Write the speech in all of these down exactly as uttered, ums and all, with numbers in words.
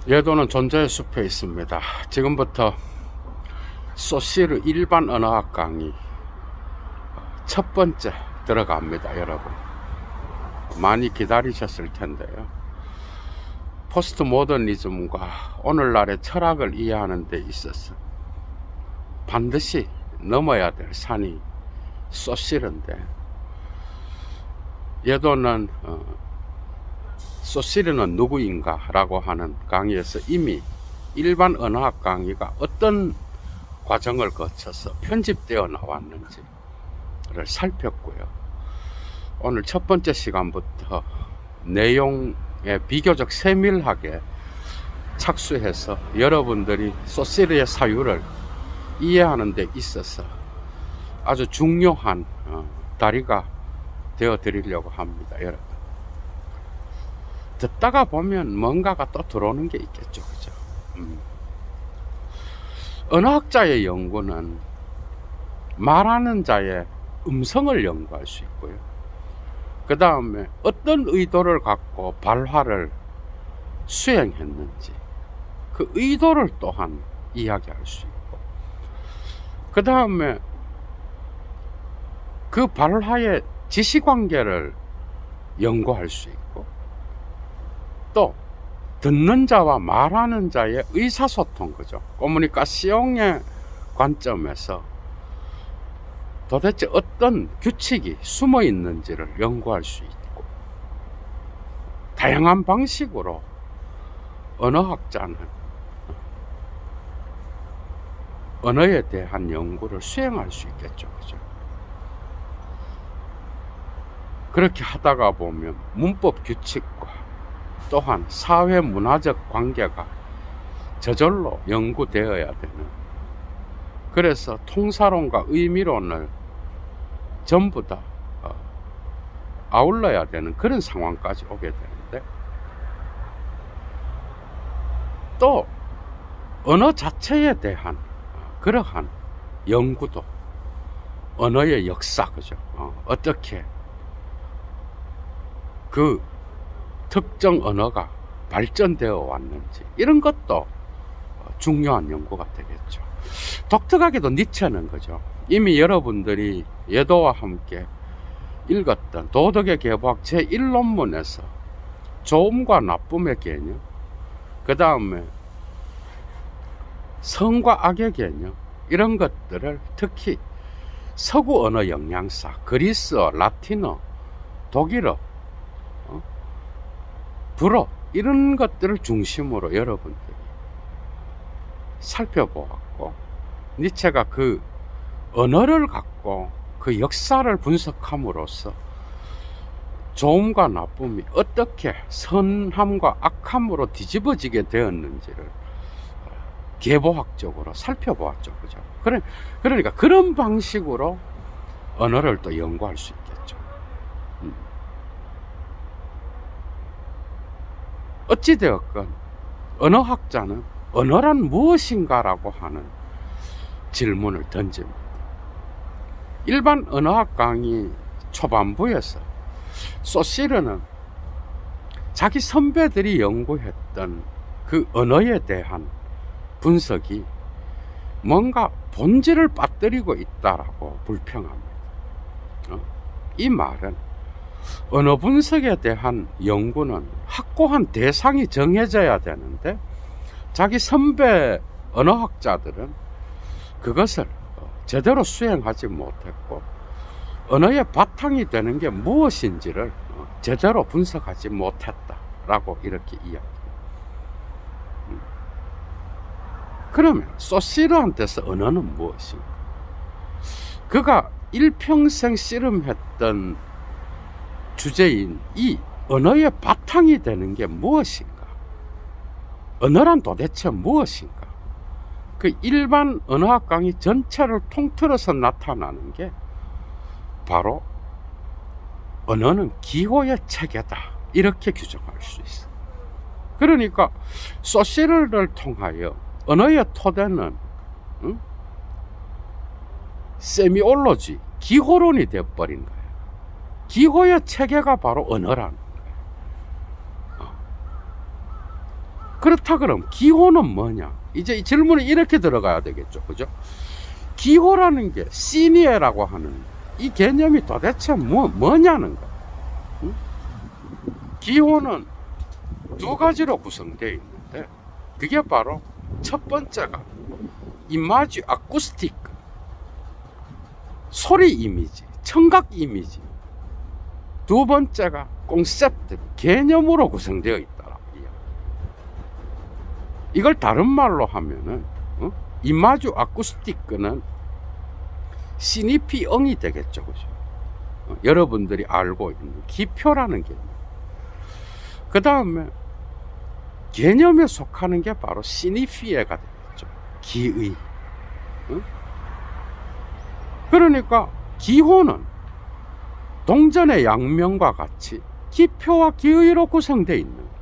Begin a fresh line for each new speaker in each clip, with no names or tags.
예도는 존재의 숲에 있습니다. 지금부터 소시르 일반 언어학 강의 첫 번째 들어갑니다. 여러분 많이 기다리셨을 텐데요. 포스트 모더니즘과 오늘날의 철학을 이해하는 데 있어서 반드시 넘어야 될 산이 소시르인데, 예도는 어, 소시르는 누구인가 라고 하는 강의에서 이미 일반 언어학 강의가 어떤 과정을 거쳐서 편집되어 나왔는지를 살폈고요. 오늘 첫 번째 시간부터 내용에 비교적 세밀하게 착수해서 여러분들이 소시르의 사유를 이해하는 데 있어서 아주 중요한 다리가 되어 드리려고 합니다. 여러분 듣다가 보면 뭔가가 또 들어오는 게 있겠죠. 그죠? 음. 언어학자의 연구는 말하는 자의 음성을 연구할 수 있고요. 그 다음에 어떤 의도를 갖고 발화를 수행했는지 그 의도를 또한 이야기할 수 있고, 그 다음에 그 발화의 지시관계를 연구할 수 있고, 또 듣는 자와 말하는 자의 의사소통, 그죠? 커뮤니케이션의 관점에서 도대체 어떤 규칙이 숨어 있는지를 연구할 수 있고, 다양한 방식으로 언어학자는 언어에 대한 연구를 수행할 수 있겠죠. 그죠? 그렇게 하다가 보면 문법 규칙과 또한 사회 문화적 관계가 저절로 연구되어야 되는, 그래서 통사론과 의미론을 전부 다 아울러야 되는 그런 상황까지 오게 되는데, 또 언어 자체에 대한 그러한 연구도, 언어의 역사, 그죠? 어, 어떻게 그 특정 언어가 발전되어 왔는지, 이런 것도 중요한 연구가 되겠죠. 독특하게도 니체는, 그죠? 이미 여러분들이 예도와 함께 읽었던 도덕의 개보학 제일 논문에서 좋음과 나쁨의 개념, 그 다음에 선과 악의 개념, 이런 것들을 특히 서구 언어 영양사, 그리스어, 라틴어, 독일어, 어? 불어, 이런 것들을 중심으로 여러분들이 살펴보았고, 니체가 그 언어를 갖고 그 역사를 분석함으로써 좋음과 나쁨이 어떻게 선함과 악함으로 뒤집어지게 되었는지를 계보학적으로 살펴보았죠. 그죠? 그래, 그러니까 그런 방식으로 언어를 또 연구할 수 있겠죠. 음. 어찌되었건 언어학자는 언어란 무엇인가라고 하는 질문을 던집니다. 일반 언어학 강의 초반부에서 소시르는 자기 선배들이 연구했던 그 언어에 대한 분석이 뭔가 본질을 빠뜨리고 있다라고 불평합니다. 어? 이 말은 언어 분석에 대한 연구는 확고한 대상이 정해져야 되는데, 자기 선배 언어학자들은 그것을 제대로 수행하지 못했고, 언어의 바탕이 되는 게 무엇인지를 제대로 분석하지 못했다라고 이렇게 이야기합니다. 그러면 소시르한테서 언어는 무엇인가? 그가 일평생 씨름했던 주제인 이 언어의 바탕이 되는 게 무엇인가? 언어란 도대체 무엇인가? 그 일반 언어학 강의 전체를 통틀어서 나타나는 게 바로 언어는 기호의 체계다, 이렇게 규정할 수 있어. 그러니까 소시르를 통하여 언어의 토대는 응? 세미올로지, 기호론이 되어버린 거예요. 기호의 체계가 바로 언어라는 거예요. 그렇다 그럼 기호는 뭐냐? 이제 이 질문이 이렇게 들어가야 되겠죠. 그죠? 기호라는 게 시니에라고 하는 이 개념이 도대체 뭐, 뭐냐는 거. 응? 기호는 두 가지로 구성되어 있는데, 그게 바로 첫 번째가 이마지 아쿠스틱, 소리 이미지, 청각 이미지. 두 번째가 콘셉트, 개념으로 구성되어 있다라고 이야기. 이걸 다른 말로 하면은 어? 이마주 아쿠스틱은 시니피엉이 되겠죠, 그죠? 어? 여러분들이 알고 있는 기표라는 개념. 그 다음에 개념에 속하는 게 바로 시니피에가 되겠죠. 기의. 어? 그러니까 기호는 동전의 양면과 같이 기표와 기의로 구성되어 있는 거예요.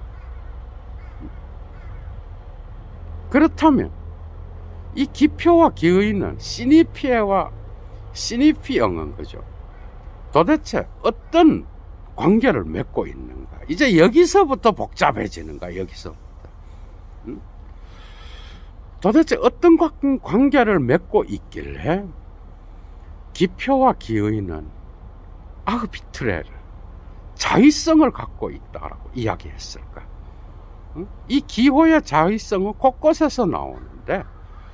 그렇다면 이 기표와 기의는 시니피에와 시니피엉은 그죠? 도대체 어떤 관계를 맺고 있는가? 이제 여기서부터 복잡해지는 거야. 여기서부터. 응? 도대체 어떤 관계를 맺고 있길래 기표와 기의는 아흐비트레를, 자의성을 갖고 있다라고 이야기했을까? 응? 이 기호의 자의성은 곳곳에서 나오는데,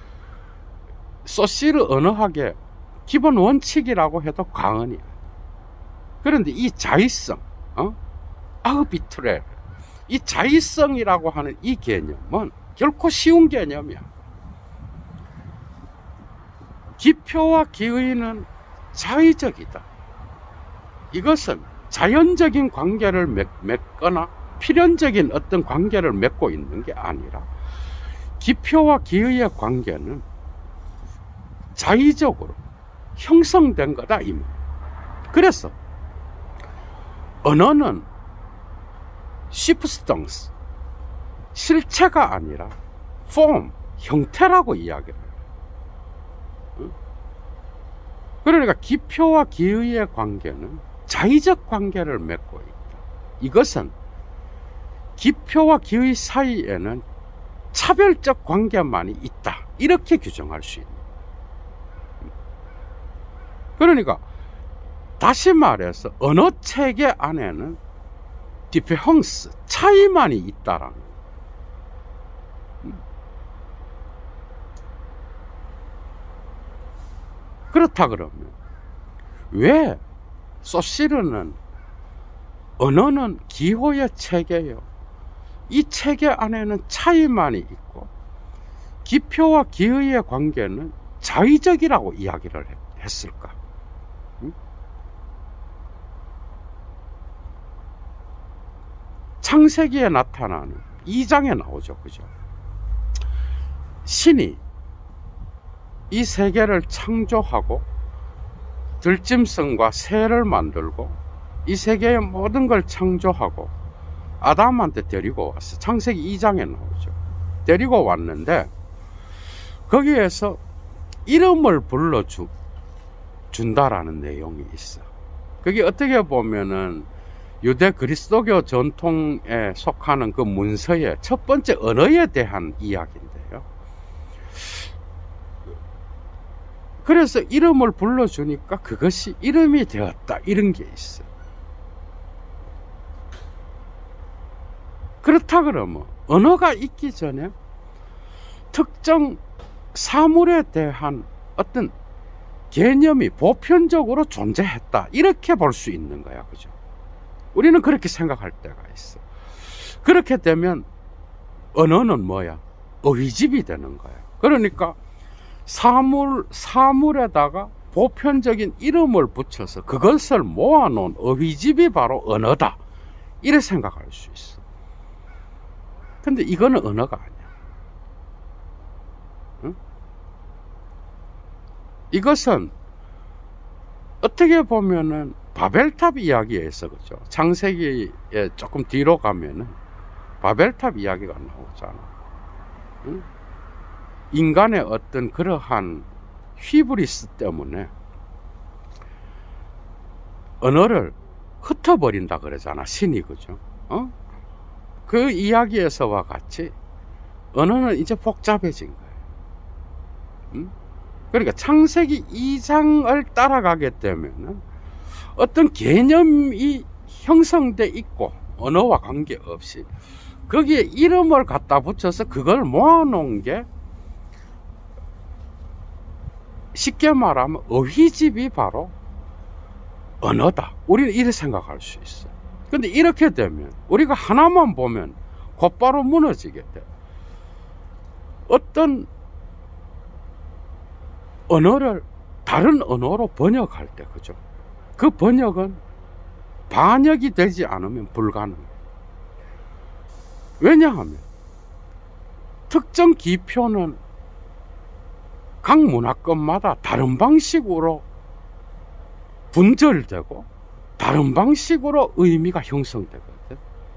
소시르 언어학의 기본 원칙이라고 해도 과언이야. 그런데 이 자의성, 어? 아흐비트레, 이 자의성이라고 하는 이 개념은 결코 쉬운 개념이야. 기표와 기의는 자의적이다. 이것은 자연적인 관계를 맺, 맺거나 필연적인 어떤 관계를 맺고 있는 게 아니라, 기표와 기의의 관계는 자의적으로 형성된 거다 이 말. 그래서 언어는 시프스턴스, 실체가 아니라 폼, 형태라고 이야기를 해요. 그러니까 기표와 기의의 관계는 자의적 관계를 맺고 있다. 이것은 기표와 기의 사이에는 차별적 관계만이 있다. 이렇게 규정할 수 있는. 그러니까 다시 말해서 언어 체계 안에는 디페헝스, 차이만이 있다라는. 그렇다 그러면 왜 소시르는 언어는 기호의 체계요, 이 체계 안에는 차이만이 있고 기표와 기의의 관계는 자의적이라고 이야기를 했을까? 응? 창세기에 나타나는 이 장에 나오죠, 그죠? 신이 이 세계를 창조하고 들짐승과 새를 만들고 이 세계의 모든 걸 창조하고 아담한테 데리고 왔어. 창세기 이 장에 나오죠. 데리고 왔는데 거기에서 이름을 불러주 준다라는 내용이 있어. 그게 어떻게 보면은 유대 그리스도교 전통에 속하는 그 문서의 첫 번째 언어에 대한 이야기인데요. 그래서 이름을 불러주니까 그것이 이름이 되었다, 이런 게 있어. 그렇다 그러면 언어가 있기 전에 특정 사물에 대한 어떤 개념이 보편적으로 존재했다, 이렇게 볼 수 있는 거야, 그죠? 우리는 그렇게 생각할 때가 있어. 그렇게 되면 언어는 뭐야? 어휘집이 되는 거야. 그러니까 사물, 사물에다가 보편적인 이름을 붙여서 그것을 모아놓은 어휘집이 바로 언어다, 이렇게 생각할 수 있어. 근데 이거는 언어가 아니야. 응? 이것은 어떻게 보면은 바벨탑 이야기에서, 그죠? 창세기에 조금 뒤로 가면은 바벨탑 이야기가 나오잖아. 응? 인간의 어떤 그러한 휘브리스 때문에 언어를 흩어버린다 그러잖아, 신이, 그죠? 어? 그 이야기에서와 같이 언어는 이제 복잡해진 거예요. 음? 그러니까 창세기 이 장을 따라가게 되면은 어떤 개념이 형성돼 있고 언어와 관계없이 거기에 이름을 갖다 붙여서 그걸 모아놓은 게 쉽게 말하면 어휘집이 바로 언어다. 우리는 이렇게 생각할 수 있어요. 근데 이렇게 되면 우리가 하나만 보면 곧바로 무너지게 돼. 어떤 언어를 다른 언어로 번역할 때, 그죠? 그 번역은 반역이 되지 않으면 불가능해요. 왜냐하면 특정 기표는 각 문화권마다 다른 방식으로 분절되고 다른 방식으로 의미가 형성되거든.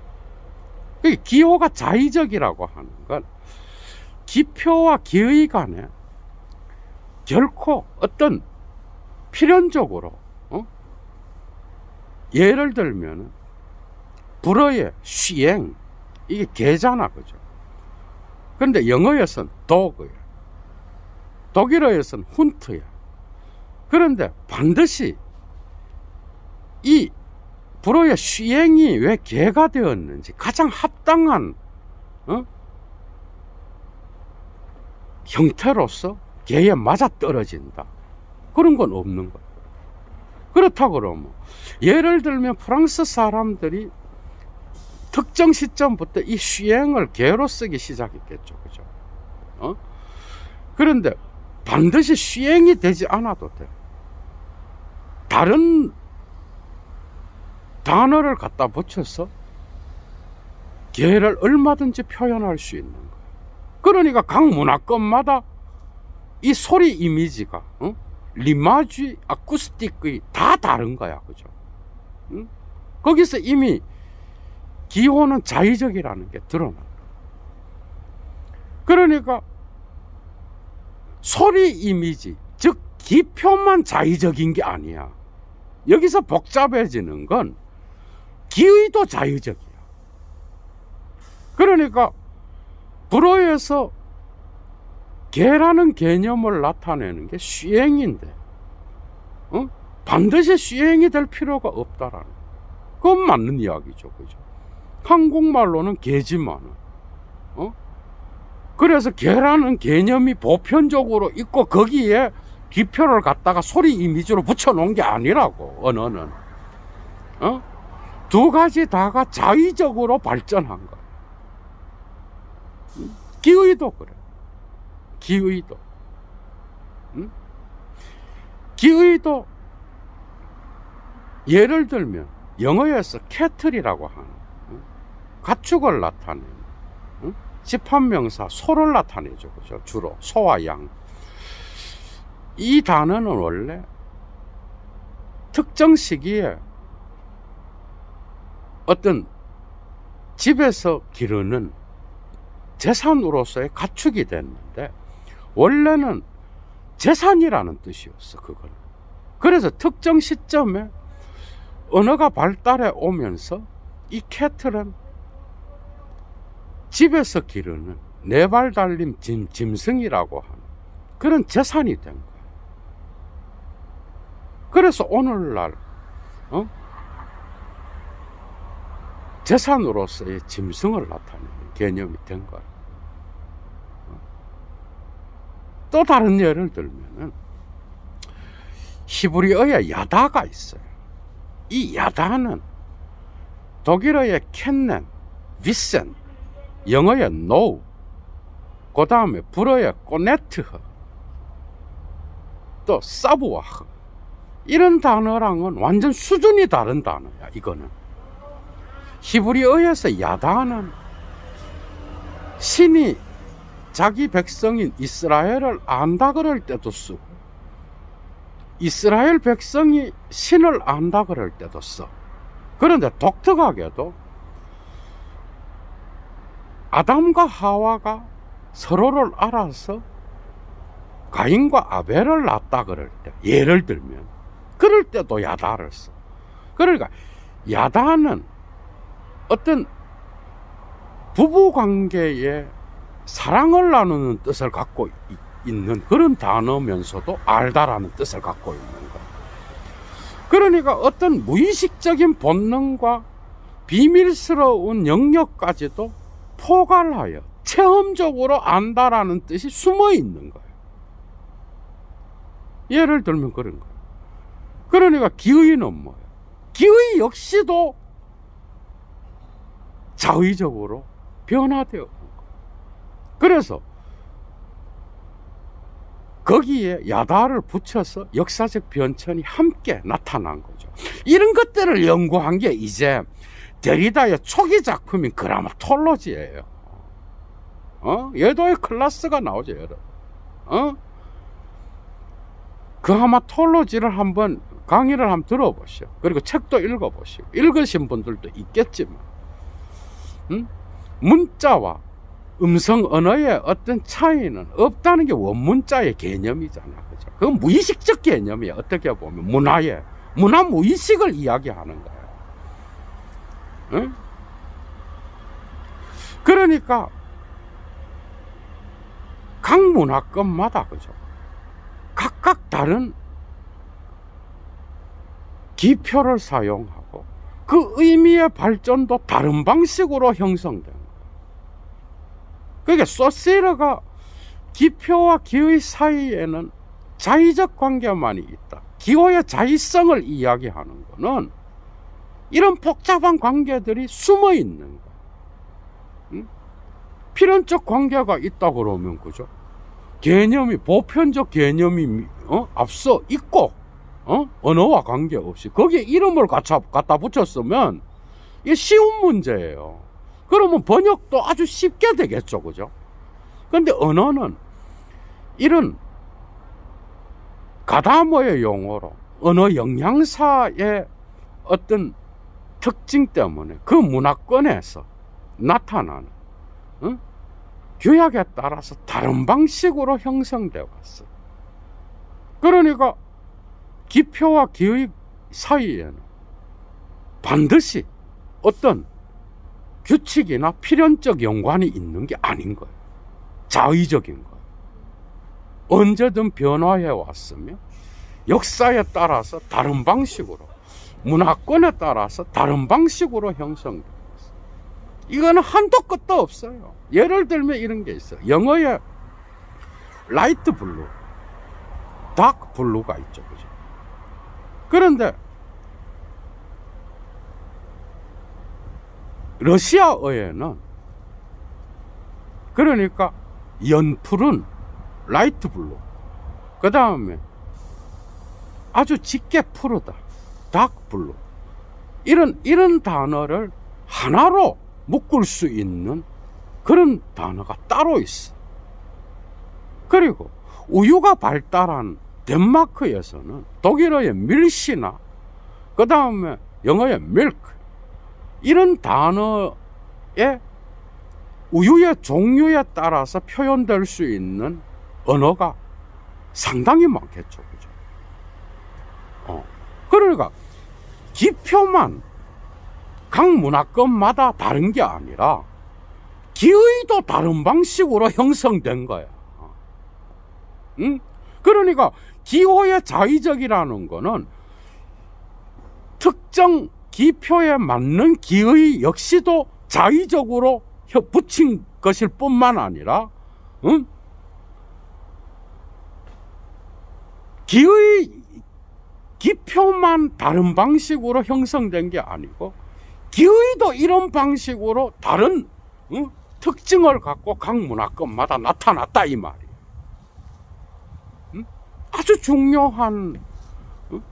기호가 자의적이라고 하는 건 기표와 기의 간에 결코 어떤 필연적으로 어? 예를 들면 불어의 시행, 이게 개잖아, 그죠? 그런데 영어에서는 dog야, 독일어에서는 훈트야. 그런데 반드시 이 불어의 시행이 왜 개가 되었는지 가장 합당한 어? 형태로서 개에 맞아떨어진다, 그런 건 없는 거예요. 그렇다고 그러면 예를 들면 프랑스 사람들이 특정 시점부터 이 시행을 개로 쓰기 시작했겠죠, 그죠? 어? 그런데 반드시 시행이 되지 않아도 돼. 다른 단어를 갖다 붙여서 개를 얼마든지 표현할 수 있는 거예요. 그러니까 각 문화권마다 이 소리 이미지가 어? 리마지, 아쿠스틱의 다 다른 거야, 그죠? 응? 거기서 이미 기호는 자의적이라는 게 드러나. 그러니까 소리 이미지, 즉 기표만 자의적인 게 아니야. 여기서 복잡해지는 건 기의도 자의적이야. 그러니까 불어에서 개라는 개념을 나타내는 게 시행인데 어? 반드시 시행이 될 필요가 없다라는, 그건 맞는 이야기죠, 그죠? 한국말로는 개지만은 어? 그래서 개라는 개념이 보편적으로 있고 거기에 기표를 갖다가 소리 이미지로 붙여놓은 게 아니라고. 언어는 어? 두 가지 다가 자의적으로 발전한 거야. 기의도 그래. 기의도 응? 기의도 예를 들면 영어에서 캐틀이라고 하는 응? 가축을 나타내는 응? 집합명사 소를 나타내죠, 그죠? 주로 소와 양. 이 단어는 원래 특정 시기에 어떤 집에서 기르는 재산으로서의 가축이 됐는데 원래는 재산이라는 뜻이었어, 그건. 그래서 특정 시점에 언어가 발달해 오면서 이 캐틀은 집에서 기르는 네 발 달린 짐, 짐승이라고 하는 그런 재산이 된 거야. 그래서 오늘날 어? 재산으로서의 짐승을 나타내는 개념이 된 거야. 또 다른 예를 들면은 히브리어에 야다가 있어요. 이 야다는 독일어의 켄넨, 비센, 영어의 노우, 그 다음에 불어의 꼬네트흐, 또 사부와흐, 이런 단어랑은 완전 수준이 다른 단어야. 이거는 히브리어에서 야다는 신이 자기 백성인 이스라엘을 안다 그럴 때도 쓰고 이스라엘 백성이 신을 안다 그럴 때도 써. 그런데 독특하게도 아담과 하와가 서로를 알아서 가인과 아벨을 낳았다 그럴 때, 예를 들면 그럴 때도 야다를 써. 그러니까 야다는 어떤 부부관계의 사랑을 나누는 뜻을 갖고 있는 그런 단어면서도 알다라는 뜻을 갖고 있는 거예요. 그러니까 어떤 무의식적인 본능과 비밀스러운 영역까지도 포괄하여 체험적으로 안다라는 뜻이 숨어 있는 거예요. 예를 들면 그런 거예요. 그러니까 기의는 뭐예요? 기의 역시도 자의적으로 변화되어 있는 거예요. 그래서 거기에 야다를 붙여서 역사적 변천이 함께 나타난 거죠. 이런 것들을 연구한 게 이제 데리다의 초기 작품인 그라마톨로지예요. 어? 얘도의 클래스가 나오죠, 여러분. 어? 그라마톨로지를 한번 강의를 한번 들어보시오. 그리고 책도 읽어보시오. 읽으신 분들도 있겠지만, 음? 문자와 음성 언어의 어떤 차이는 없다는 게 원문자의 개념이잖아. 그죠? 그건 무의식적 개념이야. 어떻게 보면 문화의 문화 무의식을 이야기하는 거예요. 응? 그러니까 각 문화권마다 그죠? 각각 다른 기표를 사용하고 그 의미의 발전도 다른 방식으로 형성된 거예요. 그러니까 소시르가 기표와 기의 사이에는 자의적 관계만이 있다. 기호의 자의성을 이야기하는 것은 이런 복잡한 관계들이 숨어 있는 거예요. 응? 필연적 관계가 있다 그러면 그죠? 개념이 보편적 개념이 어? 앞서 있고 어? 언어와 관계없이 거기에 이름을 갖다, 갖다 붙였으면 이게 쉬운 문제예요. 그러면 번역도 아주 쉽게 되겠죠, 그죠? 근데 언어는 이런 가다모의 용어로 언어 영양사의 어떤 특징 때문에 그 문화권에서 나타나는 어? 규약에 따라서 다른 방식으로 형성되어 왔어요. 그러니까 기표와 기의 사이에는 반드시 어떤 규칙이나 필연적 연관이 있는 게 아닌 거예요. 자의적인 거예요. 언제든 변화해 왔으며 역사에 따라서 다른 방식으로, 문화권에 따라서 다른 방식으로 형성되어 있어요. 이거는 한도 끝도 없어요. 예를 들면 이런 게 있어요. 영어에 라이트 블루, 다크 블루가 있죠, 그죠? 그런데 러시아어에는 그러니까 연풀은 라이트 블루, 그 다음에 아주 짙게 푸르다, 다크 블루, 이런 이런 단어를 하나로 묶을 수 있는 그런 단어가 따로 있어. 그리고 우유가 발달한 덴마크에서는 독일어의 밀시나 그 다음에 영어의 밀크, 이런 단어의 우유의 종류에 따라서 표현될 수 있는 언어가 상당히 많겠죠, 그죠? 어. 그러니까 기표만 각 문화권마다 다른 게 아니라 기의도 다른 방식으로 형성된 거야. 어. 응? 그러니까 기호의 자의적이라는 거는 특정 기표에 맞는 기의 역시도 자의적으로 붙인 것일 뿐만 아니라, 응? 기의 기표만 다른 방식으로 형성된 게 아니고 기의도 이런 방식으로 다른 응? 특징을 갖고 각 문화권마다 나타났다 이 말이에요. 응? 아주 중요한 응?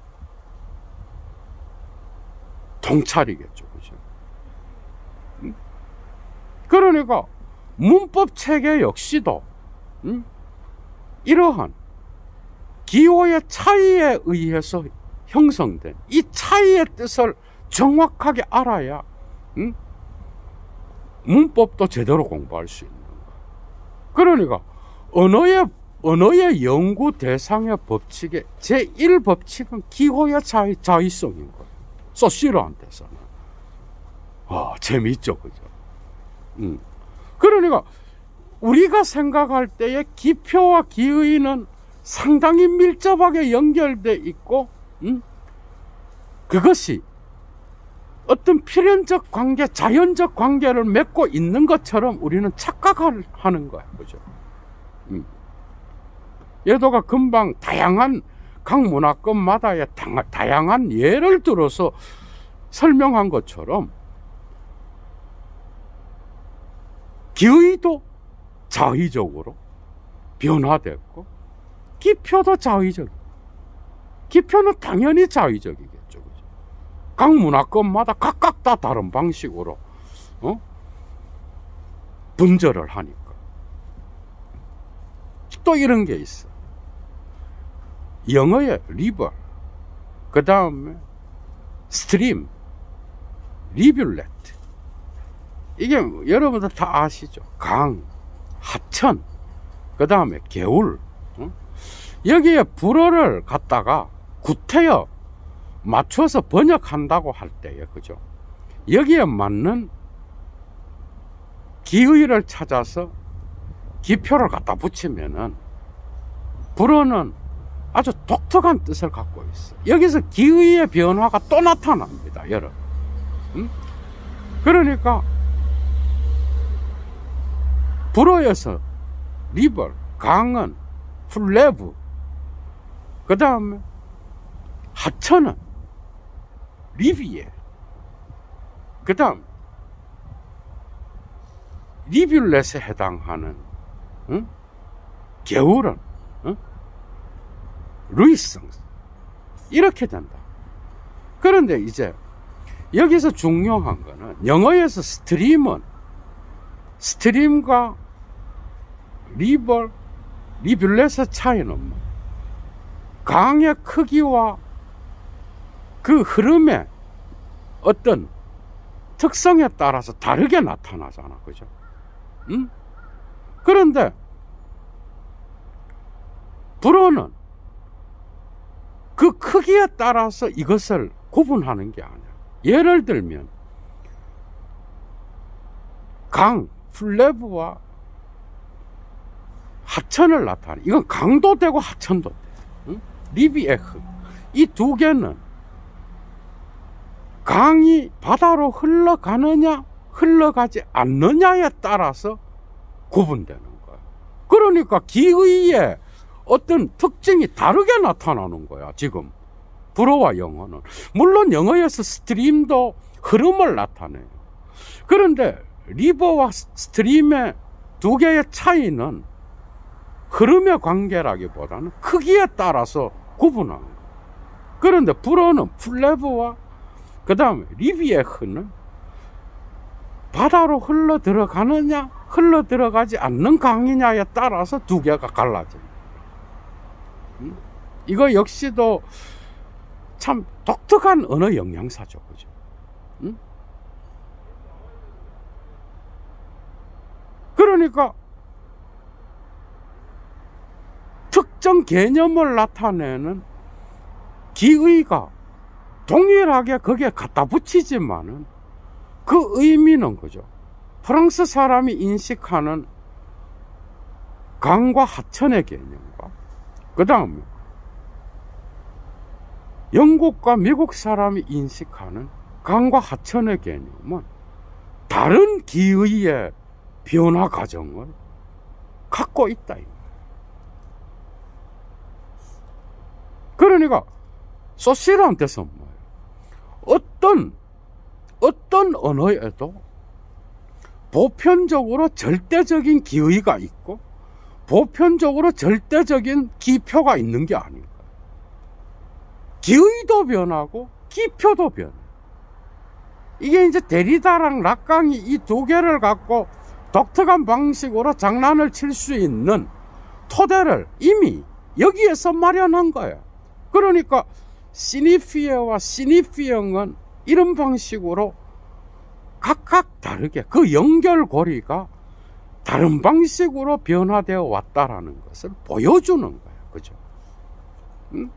통찰이겠죠, 그죠? 응? 그러니까 문법 체계 역시도 응? 이러한 기호의 차이에 의해서 형성된 이 차이의 뜻을 정확하게 알아야 응? 문법도 제대로 공부할 수 있는 거야. 그러니까 언어의 언어의 연구 대상의 법칙의 제일 법칙은 기호의 자의, 자의성인 거예요. 소시르한테서는. 아, 재미있죠, 그죠? 응. 그러니까 우리가 생각할 때의 기표와 기의는 상당히 밀접하게 연결되어 있고, 음? 그것이 어떤 필연적 관계, 자연적 관계를 맺고 있는 것처럼 우리는 착각하는 거야. 그죠? 음. 예도가 금방 다양한 각 문화권마다의 다양한 예를 들어서 설명한 것처럼 기의도 자의적으로 변화됐고 기표도 자의적. 기표는 당연히 자의적이겠죠. 그죠? 각 문화권마다 각각 다 다른 방식으로 어? 분절을 하니까. 또 이런 게 있어. 영어의 리버, 그 다음에 스트림, 리뷰렛. 이게 여러분들 다 아시죠? 강, 하천, 그 다음에 개울. 어? 여기에 불어를 갖다가 구태여 맞춰서 번역한다고 할 때에, 그죠? 여기에 맞는 기의를 찾아서 기표를 갖다 붙이면은 불어는 아주 독특한 뜻을 갖고 있어. 여기서 기의의 변화가 또 나타납니다, 여러분. 음? 그러니까 불어에서 리버, 강은 플레브, 그 다음에 하천은 리비에, 그 다음 리뷰렛에 해당하는 응? 개울은 응? 루이성, 이렇게 된다. 그런데 이제 여기서 중요한 거는 영어에서 스트림은 스트림과 리버, 리뷰렛의 차이는 뭐 강의 크기와 그 흐름의 어떤 특성에 따라서 다르게 나타나잖아. 그죠? 응? 그런데 불어는 그 크기에 따라서 이것을 구분하는 게 아니야. 예를 들면 강, 플레브와 하천을 나타내. 이건 강도 되고 하천도 돼. 응? 리비에흐. 이 두 개는 강이 바다로 흘러가느냐 흘러가지 않느냐에 따라서 구분되는 거야. 그러니까 기의의 어떤 특징이 다르게 나타나는 거야. 지금 불어와 영어는. 물론 영어에서 스트림도 흐름을 나타내요. 그런데 리버와 스트림의 두 개의 차이는 흐름의 관계라기보다는 크기에 따라서 구분하는 거예요. 그런데 불어는 플레브와 그 다음에 리비에흐는 바다로 흘러 들어가느냐 흘러 들어가지 않는 강이냐에 따라서 두 개가 갈라져요. 음? 이거 역시도 참 독특한 언어 영양사죠. 그죠? 음? 그러니까 특정 개념을 나타내는 기의가 동일하게 거기에 갖다 붙이지만은 그 의미는 그죠? 프랑스 사람이 인식하는 강과 하천의 개념과 그 다음에 영국과 미국 사람이 인식하는 강과 하천의 개념은 다른 기의의 변화 과정을 갖고 있다. 그러니까 소시르한테서 뭐예요? 어떤 어떤 언어에도 보편적으로 절대적인 기의가 있고 보편적으로 절대적인 기표가 있는 게 아닌가. 기의도 변하고 기표도 변해. 이게 이제 데리다랑 락강이 이 두 개를 갖고 독특한 방식으로 장난을 칠 수 있는 토대를 이미 여기에서 마련한 거예요. 그러니까 시니피어와 시니피형은 이런 방식으로 각각 다르게 그 연결고리가 다른 방식으로 변화되어 왔다라는 것을 보여주는 거예요. 그죠? 응?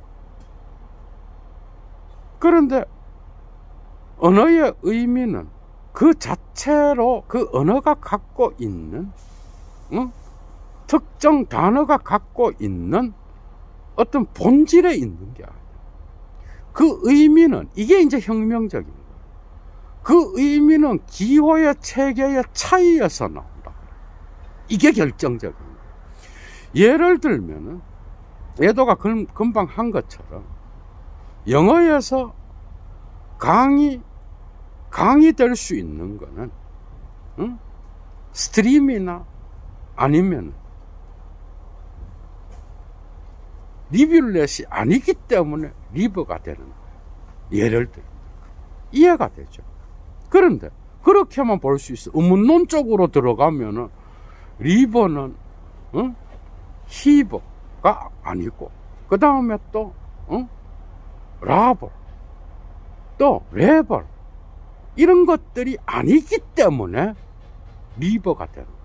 그런데 언어의 의미는 그 자체로 그 언어가 갖고 있는 응? 특정 단어가 갖고 있는 어떤 본질에 있는 게 아니에요. 그 의미는, 이게 이제 혁명적인 거예요. 그 의미는 기호의 체계의 차이에서 나온다. 이게 결정적인 거예요. 예를 들면은, 예도가 금방 한 것처럼, 영어에서 강의, 강의 될 수 있는 거는, 응? 스트림이나 아니면 리뷰렛이 아니기 때문에 리버가 되는 거예요. 예를 들어 이해가 되죠. 그런데 그렇게만 볼 수 있어. 의문론 쪽으로 들어가면은 리버는 응? 히버가 아니고, 그 다음에 또 응? 라버, 또 레버, 이런 것들이 아니기 때문에 리버가 되는 거예요.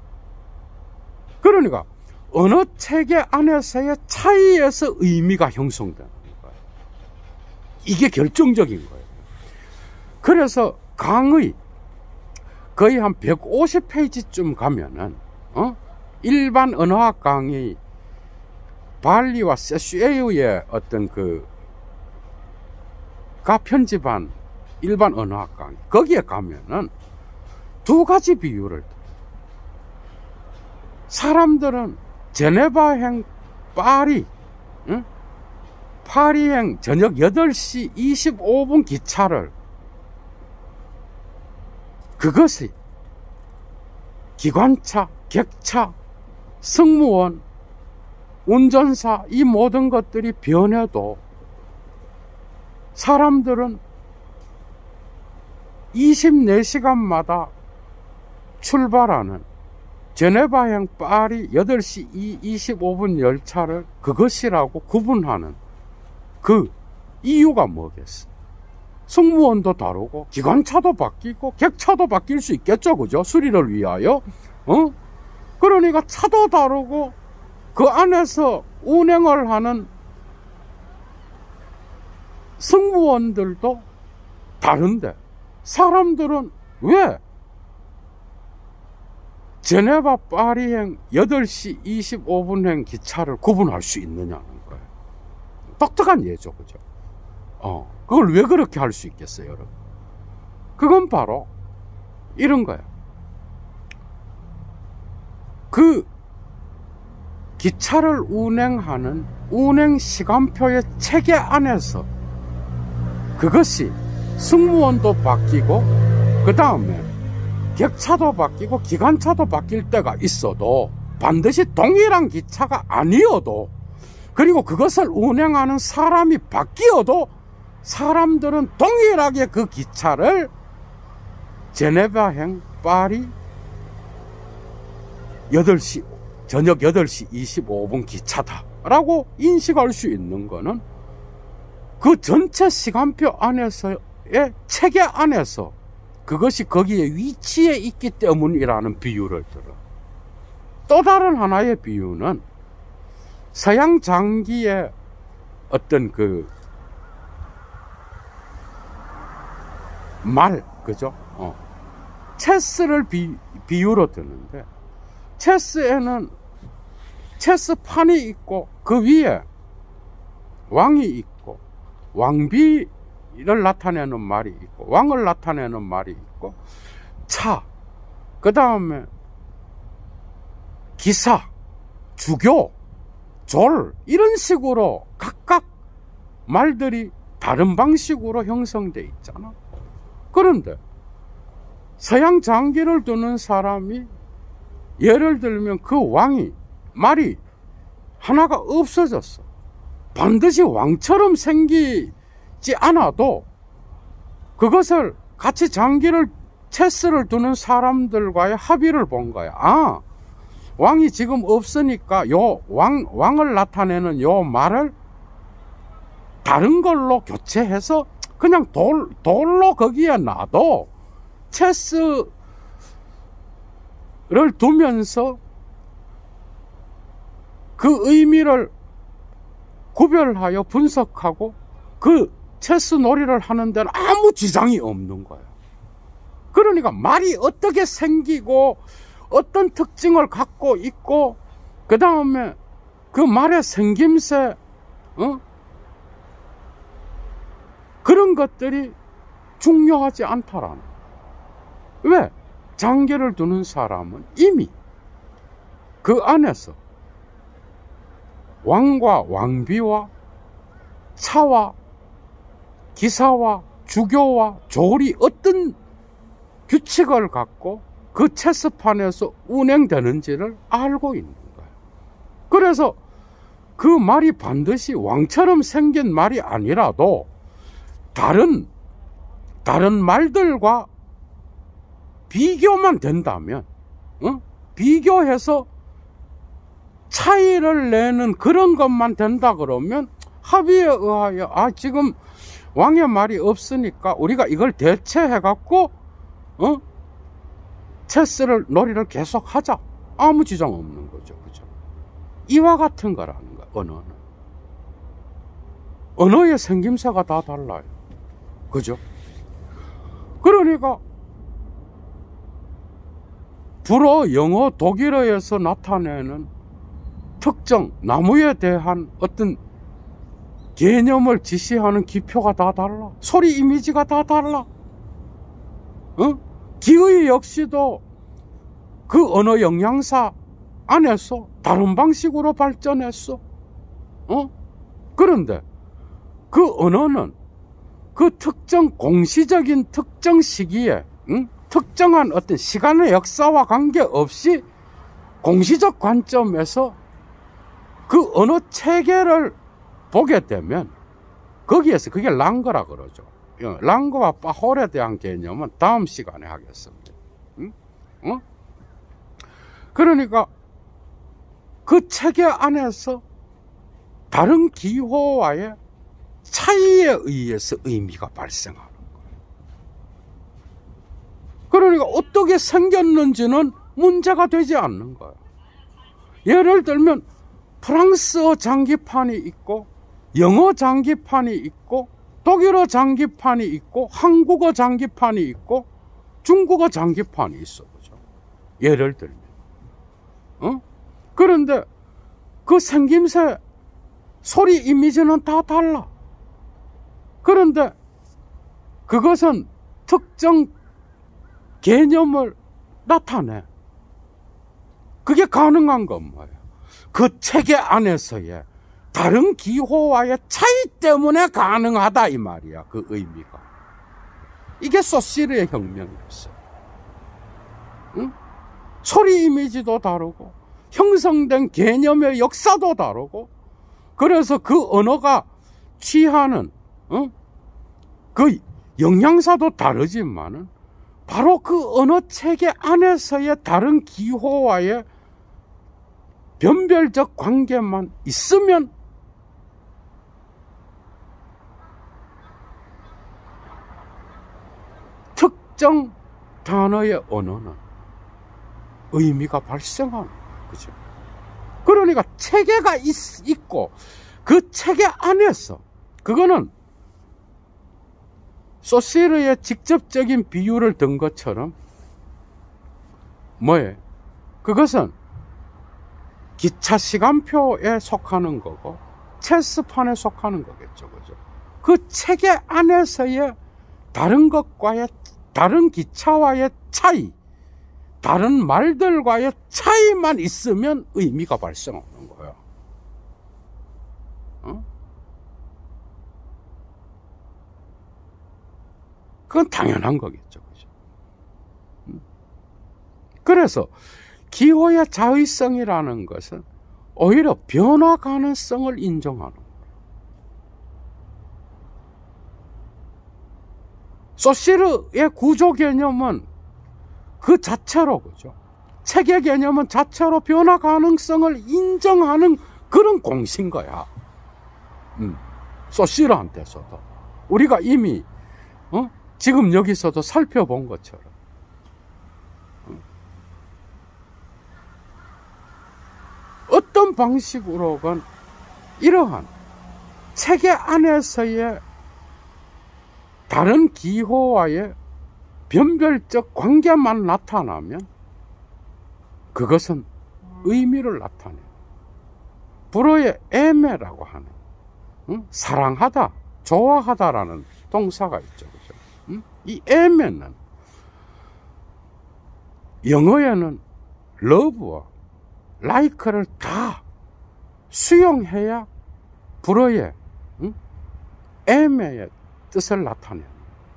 그러니까 언어 체계 안에서의 차이에서 의미가 형성되는 거예요. 이게 결정적인 거예요. 그래서 강의 거의 한 백오십 페이지쯤 가면은 어? 일반 언어학 강의, 발리와 세슈에유의 어떤 그 가 편집한 일반 언어학 강의, 거기에 가면은 두 가지 비유를 들어요. 사람들은 제네바행 파리, 응? 파리행 저녁 여덟 시 이십오 분 기차를, 그것이 기관차, 객차, 승무원, 운전사, 이 모든 것들이 변해도 사람들은 이십사 시간마다 출발하는 제네바행 파리 여덟 시 이십오 분 열차를 그것이라고 구분하는 그 이유가 뭐겠어? 승무원도 다르고 기관차도 바뀌고 객차도 바뀔 수 있겠죠, 그죠? 수리를 위하여. 어? 그러니까 차도 다르고 그 안에서 운행을 하는 승무원들도 다른데, 사람들은 왜 제네바 파리행 여덟 시 이십오 분행 기차를 구분할 수 있느냐는 거예요. 똑똑한 예죠, 그죠? 어, 그걸 왜 그렇게 할 수 있겠어요, 여러분? 그건 바로 이런 거예요. 그 기차를 운행하는 운행 시간표의 체계 안에서 그것이 승무원도 바뀌고, 그 다음에 객차도 바뀌고 기관차도 바뀔 때가 있어도 반드시 동일한 기차가 아니어도, 그리고 그것을 운행하는 사람이 바뀌어도 사람들은 동일하게 그 기차를 제네바행 파리 여덟 시, 저녁 여덟 시 이십오 분 기차다 라고 인식할 수 있는 거는 그 전체 시간표 안에서의 체계 안에서 그것이 거기에 위치해 있기 때문이라는 비유를 들어. 또 다른 하나의 비유는 서양 장기의 어떤 그 말, 그죠? 어. 체스를 비, 비유로 드는데, 체스에는 체스판이 있고 그 위에 왕이 있고 왕비를 나타내는 말이 있고 왕을 나타내는 말이 있고 차, 그 다음에 기사, 주교, 졸, 이런 식으로 각각 말들이 다른 방식으로 형성돼 있잖아. 그런데 서양 장기를 두는 사람이 예를 들면 그 왕이 말이 하나가 없어졌어. 반드시 왕처럼 생기지 않아도 그것을 같이 장기를 체스를 두는 사람들과의 합의를 본 거야. 아, 왕이 지금 없으니까 요 왕, 왕을 나타내는 요 말을 다른 걸로 교체해서 그냥 돌, 돌로 거기에 놔도 체스를 두면서 그 의미를 구별하여 분석하고 그 체스 놀이를 하는 데는 아무 지장이 없는 거예요. 그러니까 말이 어떻게 생기고 어떤 특징을 갖고 있고, 그 다음에 그 말의 생김새, 어? 그런 것들이 중요하지 않다라는. 왜? 장계를 두는 사람은 이미 그 안에서 왕과 왕비와 차와 기사와 주교와 조리 어떤 규칙을 갖고 그 체스판에서 운행되는지를 알고 있는 거예요. 그래서 그 말이 반드시 왕처럼 생긴 말이 아니라도 다른 다른 말들과 비교만 된다면, 어? 비교해서 차이를 내는 그런 것만 된다 그러면 합의에 의하여 아 지금 왕의 말이 없으니까 우리가 이걸 대체해 갖고 어? 체스를 놀이를 계속 하자. 아무 지장 없는 거죠. 그죠? 이와 같은 거라는 거야. 언어는. 언어의 생김새가 다 달라요. 그죠? 그러니까 불어, 영어, 독일어에서 나타내는 특정 나무에 대한 어떤 개념을 지시하는 기표가 다 달라. 소리 이미지가 다 달라. 어? 기의 역시도 그 언어 영양사 안에서 다른 방식으로 발전했어. 어? 그런데 그 언어는 그 특정 공시적인 특정 시기에 응? 특정한 어떤 시간의 역사와 관계없이 공시적 관점에서 그 언어 체계를 보게 되면 거기에서 그게 랑거라 그러죠. 랑거와 파홀에 대한 개념은 다음 시간에 하겠습니다. 응? 어? 그러니까 그 체계 안에서 다른 기호와의 차이에 의해서 의미가 발생하는 거예요. 그러니까 어떻게 생겼는지는 문제가 되지 않는 거예요. 예를 들면 프랑스어 장기판이 있고 영어 장기판이 있고 독일어 장기판이 있고 한국어 장기판이 있고 중국어 장기판이 있어. 그죠? 예를 들면 어? 그런데 그 생김새 소리 이미지는 다 달라. 그런데 그것은 특정 개념을 나타내. 그게 가능한 건 뭐예요? 그 체계 안에서의 다른 기호와의 차이 때문에 가능하다 이 말이야. 그 의미가. 이게 소시르의 혁명이었어요. 응? 소리 이미지도 다르고 형성된 개념의 역사도 다르고 그래서 그 언어가 취하는 어? 그 영양사도 다르지만은 바로 그 언어 체계 안에서의 다른 기호와의 변별적 관계만 있으면 특정 단어의 언어는 의미가 발생하는 거죠. 그죠? 그러니까 체계가 있, 있고 그 체계 안에서 그거는 소시르의 직접적인 비유를 든 것처럼 뭐예요? 그것은 기차 시간표에 속하는 거고 체스판에 속하는 거겠죠. 그죠? 그 체계 안에서의 다른 것과의 다른 기차와의 차이, 다른 말들과의 차이만 있으면 의미가 발생하는 거예요. 어? 그건 당연한 거겠죠. 그죠? 그래서 기호의 자의성이라는 것은 오히려 변화 가능성을 인정하는 거예요. 소시르의 구조 개념은 그 자체로, 그죠? 체계 개념은 자체로 변화 가능성을 인정하는 그런 공시인 거야. 음, 소시르한테서도. 우리가 이미, 어? 지금 여기서도 살펴본 것처럼. 어떤 방식으로건 이러한 체계 안에서의 다른 기호와의 변별적 관계만 나타나면 그것은 의미를 나타내. 불어의 애매라고 하는, 응? 사랑하다, 좋아하다라는 동사가 있죠. 그죠? 응? 이 애매는 영어에는 love와 like를 다 수용해야 불어의 응? 애매의 뜻을 나타내요.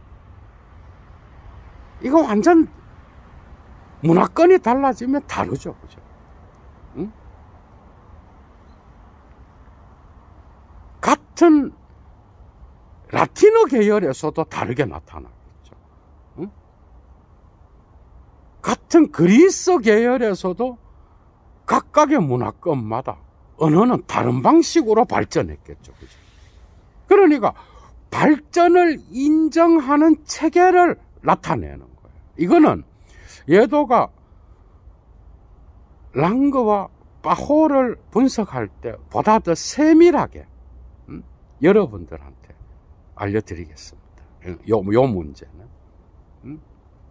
이거 완전 문화권이 달라지면 다르죠. 그죠? 응? 같은 라틴어 계열에서도 다르게 나타나겠죠. 응? 같은 그리스 계열에서도 각각의 문화권마다 언어는 다른 방식으로 발전했겠죠. 그죠? 그러니까 발전을 인정하는 체계를 나타내는 거예요. 이거는 예도가 랑그와 파호를 분석할 때 보다 더 세밀하게 음? 여러분들한테 알려드리겠습니다. 요, 요 문제는. 음?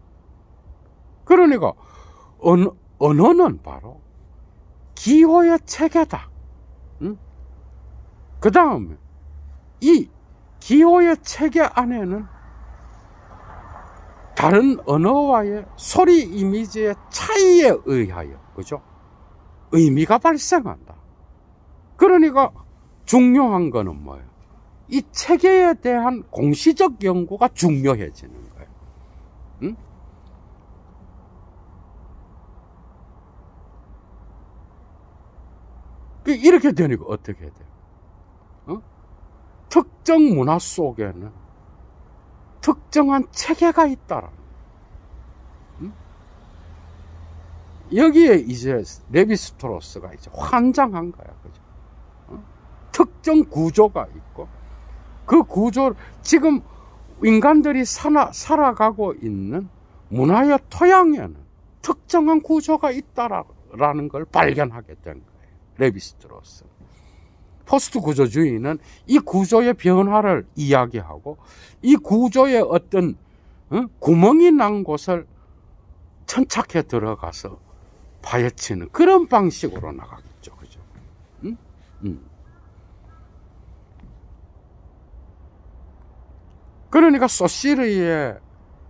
그러니까 언어, 언어는 바로 기호의 체계다. 음? 그 다음에 이 기호의 체계 안에는 다른 언어와의 소리 이미지의 차이에 의하여, 그죠? 의미가 발생한다. 그러니까 중요한 거는 뭐예요? 이 체계에 대한 공시적 연구가 중요해지는 거예요. 응? 이렇게 되니까 어떻게 돼요? 어? 특정 문화 속에는 특정한 체계가 있다라. 응? 여기에 이제 레비스트로스가 이제 환장한 거야, 그죠? 어? 특정 구조가 있고, 그 구조, 지금 인간들이 살아, 살아가고 있는 문화의 토양에는 특정한 구조가 있다라는 걸 발견하게 된 거예요. 레비스트로스. 포스트 구조주의는 이 구조의 변화를 이야기하고 이 구조의 어떤 어? 구멍이 난 곳을 천착해 들어가서 파헤치는 그런 방식으로 나가겠죠. 그죠? 응? 응. 그러니까 소시르의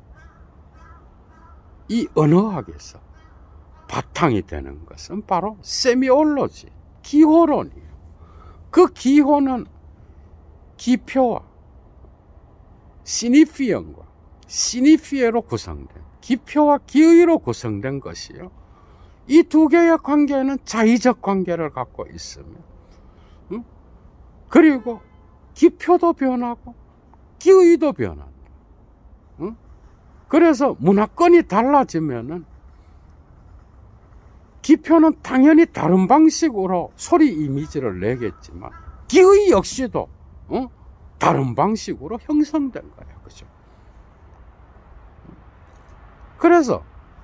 이 언어학에서 바탕이 되는 것은 바로 세미올로지, 기호론이에요. 그 기호는 기표와 시니피언과 시니피에로 구성된, 기표와 기의로 구성된 것이요. 이 두 개의 관계는 자의적 관계를 갖고 있으며, 응? 그리고 기표도 변하고 기의도 변한다. 응? 그래서 문화권이 달라지면은 기표는 당연히 다른 방식으로 소리 이미지를 내겠지만 기의 역시도 어? 다른 방식으로 형성된 거예요. 그죠? 그래서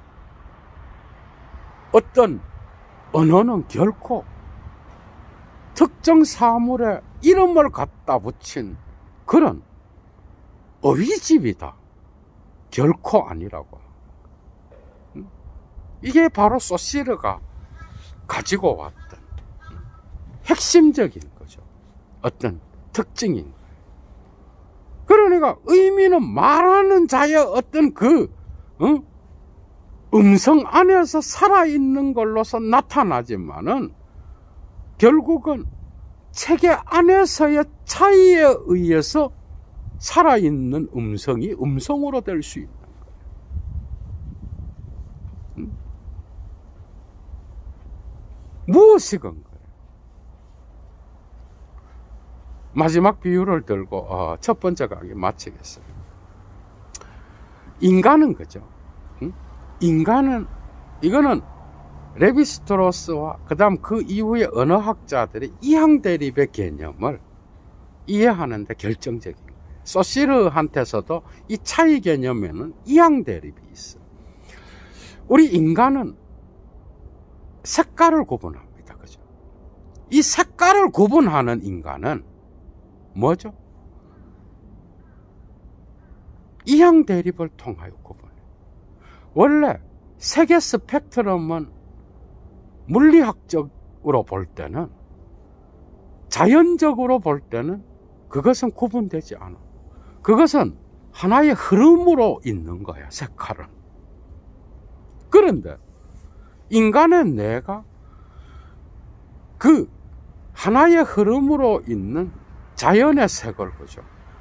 어떤 언어는 결코 특정 사물에 이름을 갖다 붙인 그런 어휘집이다. 결코 아니라고. 이게 바로 소시르가 가지고 왔던 핵심적인 거죠. 어떤 특징인 거예요. 그러니까 의미는 말하는 자의 어떤 그 어? 음성 안에서 살아있는 걸로서 나타나지만은 결국은 체계 안에서의 차이에 의해서 살아있는 음성이 음성으로 될 수 있는 거예요. 음? 무엇이 건 거예요? 마지막 비유를 들고 어, 첫 번째 강의 마치겠어요. 인간은 그죠? 응? 인간은 이거는 레비스트로스와 그 다음 그 이후의 언어학자들이 이항대립의 개념을 이해하는 데 결정적인 거예요. 소시르한테서도 이 차이 개념에는 이항대립이 있어요. 우리 인간은 색깔을 구분합니다. 그죠? 이 색깔을 구분하는 인간은 뭐죠? 이항 대립을 통하여 구분해요. 원래 색의 스펙트럼은 물리학적으로 볼 때는, 자연적으로 볼 때는 그것은 구분되지 않아. 그것은 하나의 흐름으로 있는 거야, 색깔은. 그런데 인간의 뇌가 그 하나의 흐름으로 있는 자연의 색을 보죠.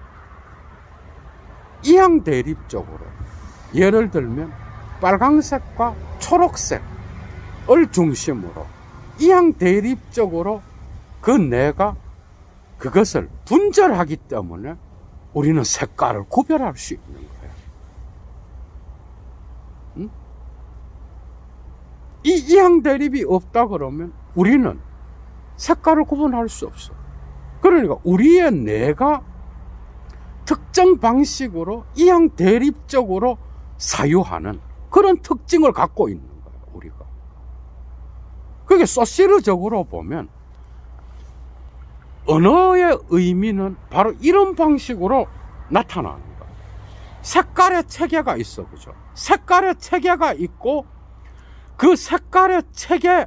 이항대립적으로, 예를 들면 빨강색과 초록색을 중심으로 이항대립적으로 그 뇌가 그것을 분절하기 때문에 우리는 색깔을 구별할 수 있는 거예요. 응? 이 이항대립이 없다 그러면 우리는 색깔을 구분할 수 없어. 그러니까 우리의 뇌가 특정 방식으로 이항대립적으로 사유하는 그런 특징을 갖고 있는 거예요, 우리가. 그게 소시르적으로 보면 언어의 의미는 바로 이런 방식으로 나타나는 거예요. 색깔의 체계가 있어, 그죠? 색깔의 체계가 있고 그 색깔의 체계에서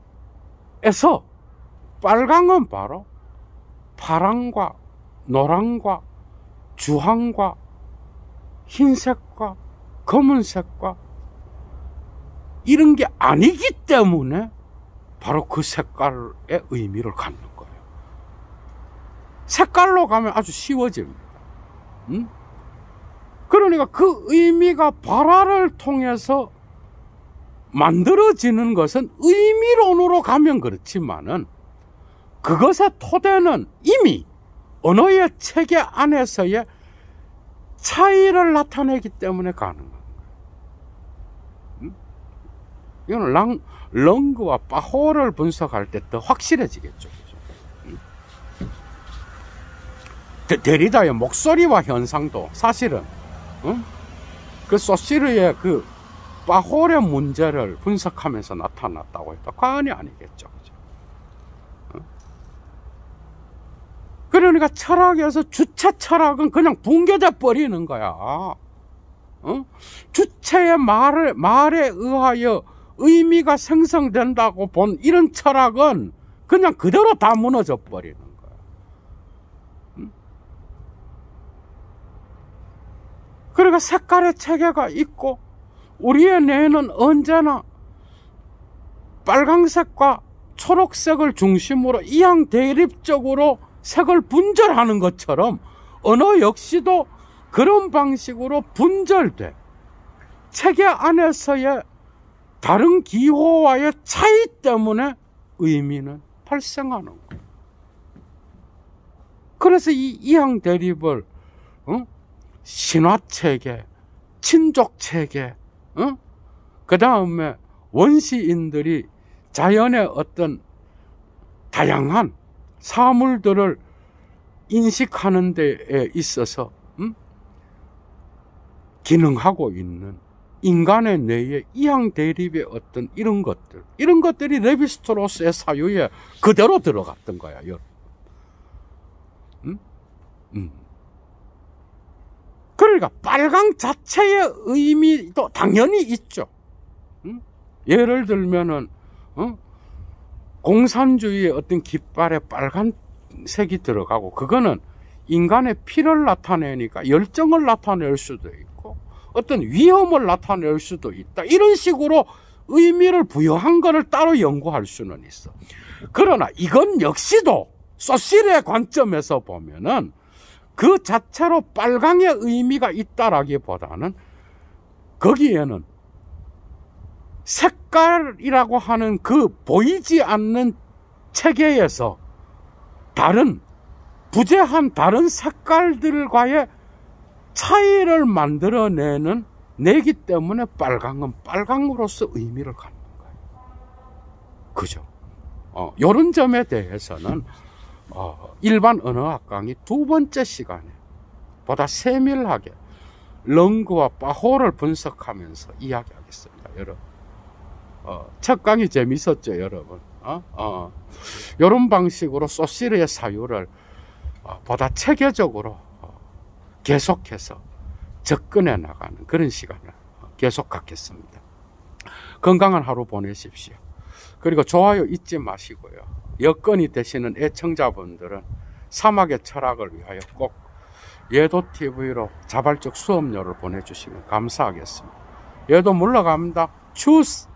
빨강은 바로 파랑과 노랑과 주황과 흰색과 검은색과 이런 게 아니기 때문에 바로 그 색깔의 의미를 갖는 거예요. 색깔로 가면 아주 쉬워집니다. 응? 그러니까 그 의미가 발화를 통해서 만들어지는 것은 의미론으로 가면 그렇지만은 그것의 토대는 이미 언어의 체계 안에서의 차이를 나타내기 때문에 가능한 거예요. 응? 이거는 랑, 렁그와 파호를 분석할 때 더 확실해지겠죠. 그죠? 응? 데, 데리다의 목소리와 현상도 사실은 응? 그 소시르의 그 파호의 문제를 분석하면서 나타났다고 해도 과언이 아니겠죠. 그죠? 응? 그러니까 철학에서 주체 철학은 그냥 붕괴돼 버리는 거야. 어? 주체의 말을, 말에 의하여 의미가 생성된다고 본 이런 철학은 그냥 그대로 다 무너져 버리는 거야. 응? 그러니까 색깔의 체계가 있고 우리의 뇌는 언제나 빨강색과 초록색을 중심으로 이항대립적으로 색을 분절하는 것처럼 언어 역시도 그런 방식으로 분절돼 체계 안에서의 다른 기호와의 차이 때문에 의미는 발생하는 거예요. 그래서 이 이항대립을 어? 신화체계, 친족체계, 어? 그 다음에 원시인들이 자연의 어떤 다양한 사물들을 인식하는 데에 있어서 음? 기능하고 있는 인간의 뇌의 이항대립의 어떤 이런 것들, 이런 것들이 레비스트로스의 사유에 그대로 들어갔던 거야, 여러분. 음? 음. 그러니까 빨강 자체의 의미도 당연히 있죠. 음? 예를 들면은 어? 공산주의의 어떤 깃발에 빨간색이 들어가고 그거는 인간의 피를 나타내니까 열정을 나타낼 수도 있고 어떤 위험을 나타낼 수도 있다. 이런 식으로 의미를 부여한 것을 따로 연구할 수는 있어. 그러나 이건 역시도 소시르의 관점에서 보면은 그 자체로 빨강의 의미가 있다라기보다는 거기에는 색깔이라고 하는 그 보이지 않는 체계에서 다른 부재한 다른 색깔들과의 차이를 만들어내는 내기 때문에 빨강은 빨강으로서 의미를 갖는 거예요. 그죠? 어, 이런 점에 대해서는 어, 일반 언어학 강의 두 번째 시간에 보다 세밀하게 렁그와 파호를 분석하면서 이야기하겠습니다, 여러분. 어, 첫 강의 재밌었죠, 여러분? 어? 어, 이런 방식으로 소시르의 사유를 어, 보다 체계적으로 어, 계속해서 접근해 나가는 그런 시간을 계속 갖겠습니다. 건강한 하루 보내십시오. 그리고 좋아요 잊지 마시고요. 여건이 되시는 애청자분들은 사막의 철학을 위하여 꼭 예도티비로 자발적 수업료를 보내주시면 감사하겠습니다. 얘도 물러갑니다. 추스!